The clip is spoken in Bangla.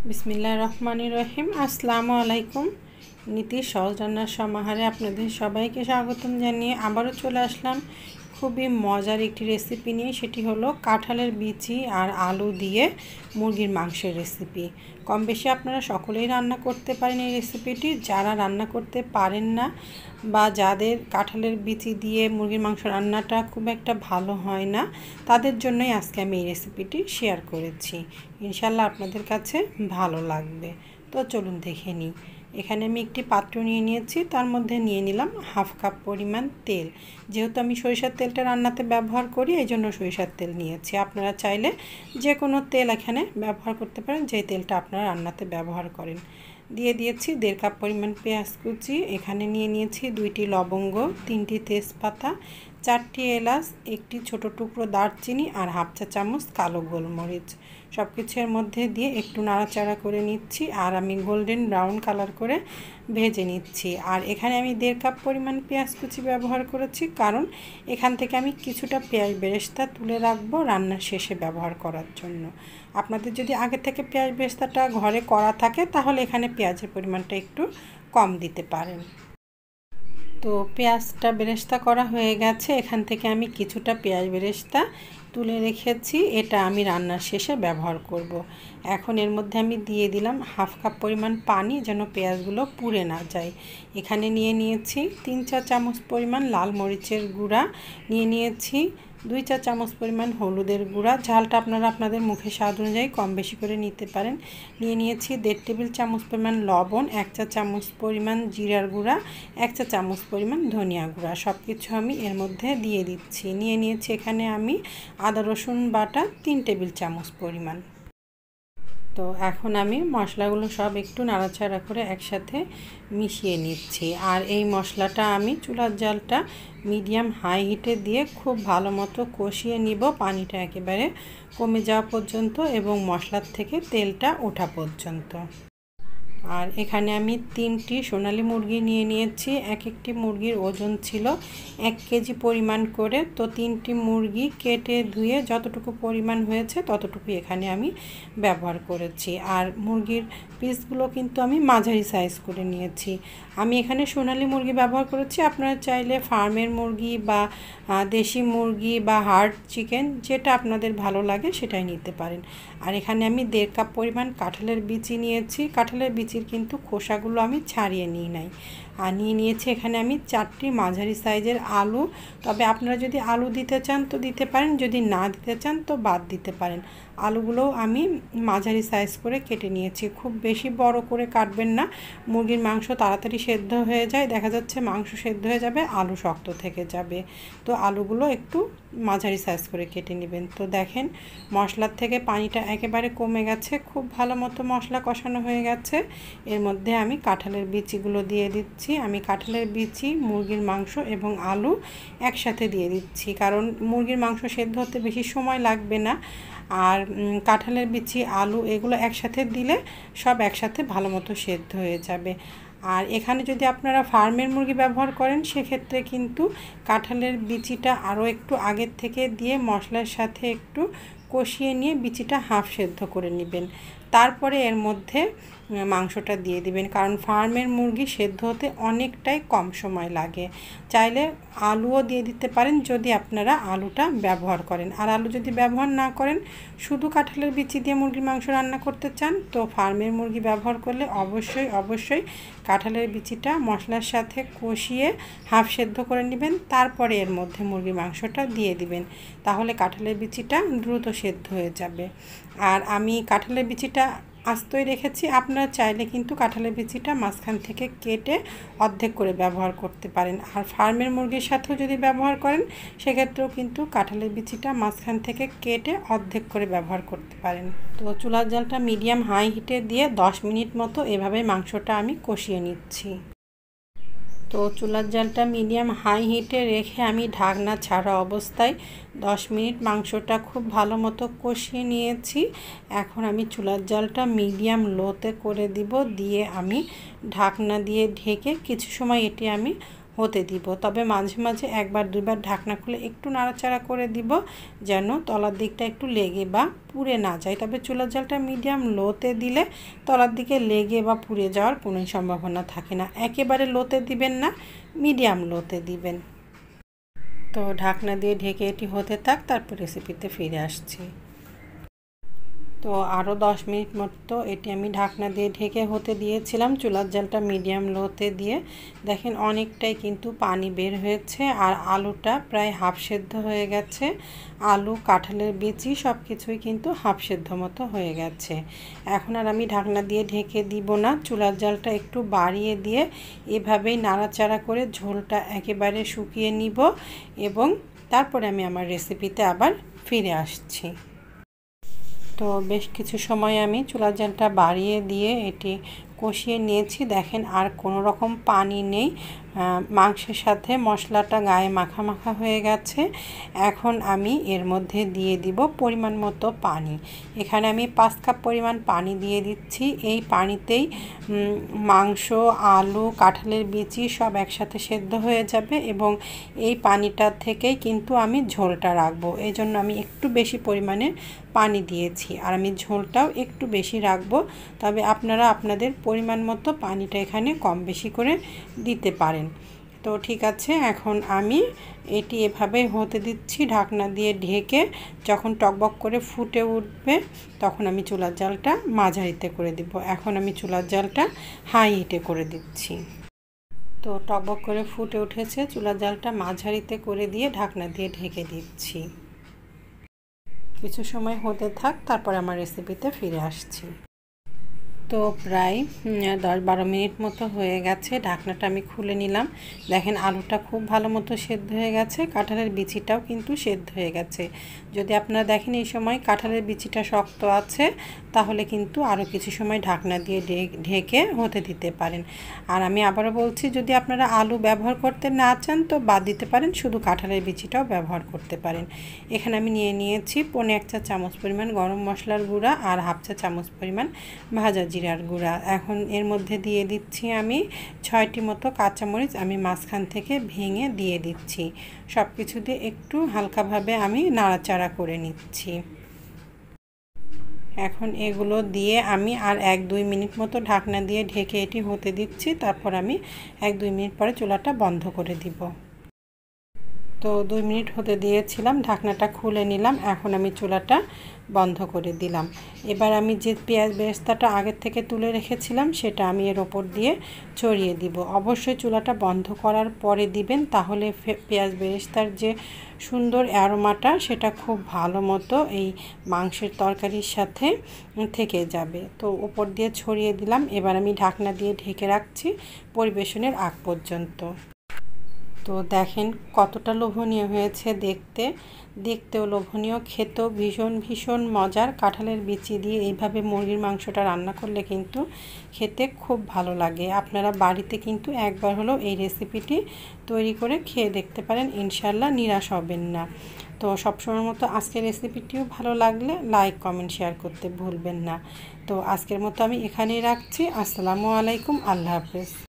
বিসমিল্লাহির রহমানির রহিম। আসসালামু আলাইকুম। নীতি সহজ রান্নার সমাহারে আপনাদের সবাইকে স্বাগতম জানিয়ে আবারও চলে আসলাম খুবই মজার একটি রেসিপি নিয়ে। সেটি হলো কাঁঠালের বিচি আর আলু দিয়ে মুরগির মাংসের রেসিপি। কম বেশি আপনারা সকলেই রান্না করতে পারেন এই রেসিপিটি। যারা রান্না করতে পারেন না বা যাদের কাঁঠালের বিচি দিয়ে মুরগির মাংস রান্নাটা খুব একটা ভালো হয় না, তাদের জন্যই আজকে আমি এই রেসিপিটি শেয়ার করেছি। ইনশাল্লাহ আপনাদের কাছে ভালো লাগবে। তো চলুন দেখে নিই। এখানে আমি একটি পাত্র নিয়ে নিয়েছি, তার মধ্যে নিয়ে নিলাম হাফ কাপ পরিমাণ তেল। যেহেতু আমি সরিষার তেলটা রান্নাতে ব্যবহার করি, এই জন্য সরিষার তেল নিয়েছি। আপনারা চাইলে যে কোনো তেল এখানে ব্যবহার করতে পারেন, যে তেলটা আপনারা রান্নাতে ব্যবহার করেন। দিয়ে দিয়েছি 1.5 কাপ পরিমাণ পেঁয়াজ কুচি। এখানে নিয়ে নিয়েছি 2টি লবঙ্গ, 3টি তেজপাতা, 4টি এলাচ, একটি ছোট টুকরো দারচিনি আর হাফ চা চামচ কালো গোলমরিচ। সব কিছুর মধ্যে দিয়ে একটু নাড়াচাড়া করে নিচ্ছি আর আমি গোল্ডেন ব্রাউন কালার করে ভেজে নিচ্ছি। আর এখানে আমি 1.5 কাপ পরিমাণ পেঁয়াজ কুচি ব্যবহার করেছি, কারণ এখান থেকে আমি কিছুটা পেঁয়াজ বেরেস্তা তুলে রাখবো রান্নার শেষে ব্যবহার করার জন্য। আপনাদের যদি আগে থেকে পেঁয়াজ বেরেস্তাটা ঘরে করা থাকে, তাহলে এখানে পেঁয়াজের পরিমাণটা একটু কম দিতে পারেন। তো পেঁয়াজটা বেরেস্তা করা হয়ে গেছে। এখান থেকে আমি কিছুটা পেঁয়াজ বেরেস্তা তুলে রেখেছি, এটা আমি রান্নার শেষে ব্যবহার করব। এখন এর মধ্যে আমি দিয়ে দিলাম হাফ কাপ পরিমাণ পানি, যেন পেঁয়াজগুলো পুড়ে না যায়। এখানে নিয়ে নিয়েছি 3 চা চামচ পরিমাণ লাল মরিচের গুঁড়া, নিয়ে নিয়েছি 2 চা চামচ পরিমাণ হলুদের গুঁড়া। ঝালটা আপনারা আপনাদের মুখের স্বাদ অনুযায়ী কম বেশি করে নিতে পারেন। নিয়ে নিয়েছি 1.5 টেবিল চামচ পরিমাণ লবণ, 1 চা চামচ পরিমাণ জিরার গুঁড়া, 1 চা চামচ পরিমাণ ধনিয়া গুঁড়া। সব কিছু আমি এর মধ্যে দিয়ে দিচ্ছি। নিয়ে নিয়েছি এখানে আমি আদা রসুন বাটা 3 টেবিল চামচ পরিমাণ। তো এখন আমি মশলাগুলো সব একটু নাড়াচাড়া করে একসাথে মিশিয়ে নিচ্ছি। আর এই মশলাটা আমি চুলার জালটা মিডিয়াম হাই হিটে দিয়ে খুব ভালো মতো কষিয়ে নিব, পানিটা একেবারে কমে যাওয়া পর্যন্ত এবং মশলার থেকে তেলটা ওঠা পর্যন্ত। আর এখানে আমি 3টি সোনালী মুরগি নিয়ে নিয়েছি। একটি মুরগির ওজন ছিল 1 কেজি পরিমাণ করে। তো 3টি মুরগি কেটে ধুয়ে যতটুকু পরিমাণ হয়েছে ততটুকু এখানে আমি ব্যবহার করেছি। আর মুরগির পিসগুলো কিন্তু আমি মাঝারি সাইজ করে নিয়েছি। আমি এখানে সোনালী মুরগি ব্যবহার করেছি। আপনারা চাইলে ফার্মের মুরগি বা দেশি মুরগি বা হার্ড চিকেন, যেটা আপনাদের ভালো লাগে সেটাই নিতে পারেন। আর এখানে আমি 1.5 কাপ পরিমাণ কাঁঠালের বিচি নিয়েছি। কাঁঠালের বিচির কিন্তু খোসাগুলো আমি ছাড়িয়ে নিই নাই। আর নিয়ে নিয়েছি এখানে আমি 4টি মাঝারি সাইজের আলু। তবে আপনারা যদি আলু দিতে চান তো দিতে পারেন, যদি না দিতে চান তো বাদ দিতে পারেন। আলুগুলো আমি মাঝারি সাইজ করে কেটে নিয়েছি। খুব বেশি বড় করে কাটবেন না, মুরগির মাংস তাড়াতাড়ি সেদ্ধ হয়ে যায়। দেখা যাচ্ছে মাংস সেদ্ধ হয়ে যাবে, আলু শক্ত থেকে যাবে। তো আলুগুলো একটু মাঝারি সাইজ করে কেটে নেবেন। তো দেখেন মশলার থেকে পানিটা একেবারে কমে গেছে, খুব ভালো মতো মশলা কষানো হয়ে গেছে। এর মধ্যে আমি কাঁঠালের বিচিগুলো দিয়ে দিচ্ছি। আমি কাঁঠালের বিচি, মুরগির মাংস এবং আলু একসাথে দিয়ে দিচ্ছি, কারণ মুরগির মাংস সেদ্ধ হতে বেশি সময় লাগবে না। আর কাঁঠালের বিচি, আলু এগুলো একসাথে দিলে সব একসাথে ভালো মতো সেদ্ধ হয়ে যাবে। আর এখানে যদি আপনারা ফার্মের মুরগি ব্যবহার করেন, সেক্ষেত্রে কিন্তু কাঁঠালের বিচিটা আরও একটু আগের থেকে দিয়ে মশলার সাথে একটু কষিয়ে নিয়ে বিচিটা হাফ সেদ্ধ করে নেবেন, তারপরে এর মধ্যে মাংসটা দিয়ে দিবেন, কারণ ফার্মের মুরগি সেদ্ধ হতে অনেকটাই কম সময় লাগে। চাইলে আলুও দিয়ে দিতে পারেন যদি আপনারা আলুটা ব্যবহার করেন। আর আলু যদি ব্যবহার না করেন, শুধু কাঁঠালের বিচি দিয়ে মুরগির মাংস রান্না করতে চান, তো ফার্মের মুরগি ব্যবহার করলে অবশ্যই কাঁঠালের বিচিটা মশলার সাথে কষিয়ে হাফ সেদ্ধ করে নেবেন, তারপরে এর মধ্যে মুরগির মাংসটা দিয়ে দিবেন। তাহলে কাঁঠালের বিচিটা দ্রুত সেদ্ধ হয়ে যাবে। আর আমি কাঁঠালের বিচিটা আস্তই রেখেছি। আপনারা চাইলে কিন্তু কাঁঠালের বিচিটা মাঝখান থেকে কেটে অর্ধেক করে ব্যবহার করতে পারেন। আর ফার্মের মুরগির সাথেও যদি ব্যবহার করেন, সেক্ষেত্রেও কিন্তু কাঁঠালের বিচিটা মাঝখান থেকে কেটে অর্ধেক করে ব্যবহার করতে পারেন। তো চুলার জালটা মিডিয়াম হাই হিটে দিয়ে 10 মিনিট মতো এভাবে মাংসটা আমি কষিয়ে নিচ্ছি। তো চুলার জালটা মিডিয়াম হাই হিটে রেখে আমি ঢাকনা ছাড়া অবস্থায় 10 মিনিট মাংসটা খুব ভালো মতো কষিয়ে নিয়েছি। এখন আমি চুলার জালটা মিডিয়াম লোতে করে দিব, দিয়ে আমি ঢাকনা দিয়ে ঢেকে কিছু সময় এটি আমি হতে দিব। তবে মাঝে মাঝে একবার দুইবার ঢাকনা খুলে একটু নাড়াচাড়া করে দিব, যেন তলার দিকটা একটু লেগে বা পুড়ে না যায়। তবে চুলার জালটা মিডিয়াম লোতে দিলে তলার দিকে লেগে বা পুড়ে যাওয়ার কোনো সম্ভাবনা থাকে না। একেবারে লোতে দিবেন না, মিডিয়াম লোতে দিবেন। তো ঢাকনা দিয়ে ঢেকে এটি হতে থাক, তারপর রেসিপিতে ফিরে আসছি। তো আরও 10 মিনিট মতো এটি আমি ঢাকনা দিয়ে ঢেকে হতে দিয়েছিলাম, চুলার জালটা মিডিয়াম লোতে দিয়ে। দেখেন অনেকটাই কিন্তু পানি বের হয়েছে, আর আলুটা প্রায় হাফ সেদ্ধ হয়ে গেছে। আলু, কাঁঠালের বিচি সব কিছুই কিন্তু হাফ সেদ্ধ মতো হয়ে গেছে। এখন আর আমি ঢাকনা দিয়ে ঢেকে দিব না, চুলার জালটা একটু বাড়িয়ে দিয়ে এভাবেই নাড়াচাড়া করে ঝোলটা একেবারে শুকিয়ে নিব, এবং তারপরে আমি আমার রেসিপিতে আবার ফিরে আসছি। তো বেশ কিছু সময় আমি চুলার জালটা বাড়িয়ে দিয়ে এটি কষিয়ে নিয়েছি। দেখেন আর কোনো রকম পানি নেই, মাংসের সাথে মশলাটা গায়ে মাখা মাখা হয়ে গেছে। এখন আমি এর মধ্যে দিয়ে দিব পরিমাণ মতো পানি। এখানে আমি 5 কাপ পরিমাণ পানি দিয়ে দিচ্ছি। এই পানিতেই মাংস, আলু, কাঁঠালের বিচি সব একসাথে সেদ্ধ হয়ে যাবে, এবং এই পানিটা থেকেই কিন্তু আমি ঝোলটা রাখবো। এই জন্য আমি একটু বেশি পরিমাণে পানি দিয়েছি, আর আমি ঝোলটাও একটু বেশি রাখবো। তবে আপনারা আপনাদের পরিমাণ মতো পানিটা এখানে কম বেশি করে দিতে পারেন। তো ঠিক আছে, এখন আমি এটি এভাবে হতে দিচ্ছি ঢাকনা দিয়ে ঢেকে। যখন টকবক করে ফুটে উঠবে তখন আমি চুলার জালটা মাঝারিতে করে দিব। এখন আমি চুলার জালটা হাই হিটে করে দিচ্ছি। তো টকবক করে ফুটে উঠেছে, চুলার জালটা মাঝারিতে করে দিয়ে ঢাকনা দিয়ে ঢেকে দিচ্ছি। কিছু সময় হতে থাক, তারপর আমার রেসিপিতে ফিরে আসছি। তো প্রায় 10-12 মিনিট মতো হয়ে গেছে, ঢাকনাটা আমি খুলে নিলাম। দেখেন আলুটা খুব ভালো মতো সেদ্ধ হয়ে গেছে, কাঁঠালের বিচিটাও কিন্তু সেদ্ধ হয়ে গেছে। যদি আপনারা দেখেন এই সময় কাঁঠালের বিচিটা শক্ত আছে, তাহলে কিন্তু আরও কিছু সময় ঢাকনা দিয়ে ঢেকে হতে দিতে পারেন। আর আমি আবারও বলছি, যদি আপনারা আলু ব্যবহার করতে না চান তো বাদ দিতে পারেন, শুধু কাঁঠালের বিচিটাও ব্যবহার করতে পারেন। এখানে আমি নিয়েছি 1.25 চা চামচ পরিমাণ গরম মশলার গুঁড়া আর 1/2 চা চামচ পরিমাণ ভাজা জিরার গুঁড়া। এখন এর মধ্যে দিয়ে দিচ্ছি আমি 6টি মতো কাঁচামরিচ, আমি মাঝখান থেকে ভেঙে দিয়ে দিচ্ছি। সব কিছু দিয়ে একটু হালকাভাবে আমি নাড়াচাড়া করে নিচ্ছি। এখন এগুলো দিয়ে আমি আর 1-2 মিনিট মতো ঢাকনা দিয়ে ঢেকে এটি হতে দিচ্ছি। তারপর আমি 1-2 মিনিট পরে চুলাটা বন্ধ করে দিব। তো 2 মিনিট হতে দিয়েছিলাম, ঢাকনাটা খুলে নিলাম। এখন আমি চুলাটা বন্ধ করে দিলাম। এবার আমি যে পেঁয়াজ বেরেস্তাটা আগের থেকে তুলে রেখেছিলাম সেটা আমি এর ওপর দিয়ে ছড়িয়ে দিব। অবশ্যই চুলাটা বন্ধ করার পরে দিবেন, তাহলে পেঁয়াজ বেরেস্তার যে সুন্দর অ্যারোমাটা সেটা খুব ভালো মতো এই মাংসের তরকারির সাথে থেকে যাবে। তো উপর দিয়ে ছড়িয়ে দিলাম। এবার আমি ঢাকনা দিয়ে ঢেকে রাখছি পরিবেশনের আগ পর্যন্ত। তো দেখেন কতটা লোভনীয় হয়েছে দেখতেও লোভনীয়, খেতেও ভীষণ মজার। কাঁঠালের বিচি দিয়ে এইভাবে মুরগির মাংসটা রান্না করলে কিন্তু খেতে খুব ভালো লাগে। আপনারা বাড়িতে কিন্তু একবার হলেও এই রেসিপিটি তৈরি করে খেয়ে দেখতে পারেন, ইনশাল্লাহ নিরাশ হবেন না। তো সবসময়ের মতো আজকের রেসিপিটিও ভালো লাগলে লাইক, কমেন্ট, শেয়ার করতে ভুলবেন না। তো আজকের মতো আমি এখানেই রাখছি। আসসালামু আলাইকুম, আল্লাহ হাফেজ।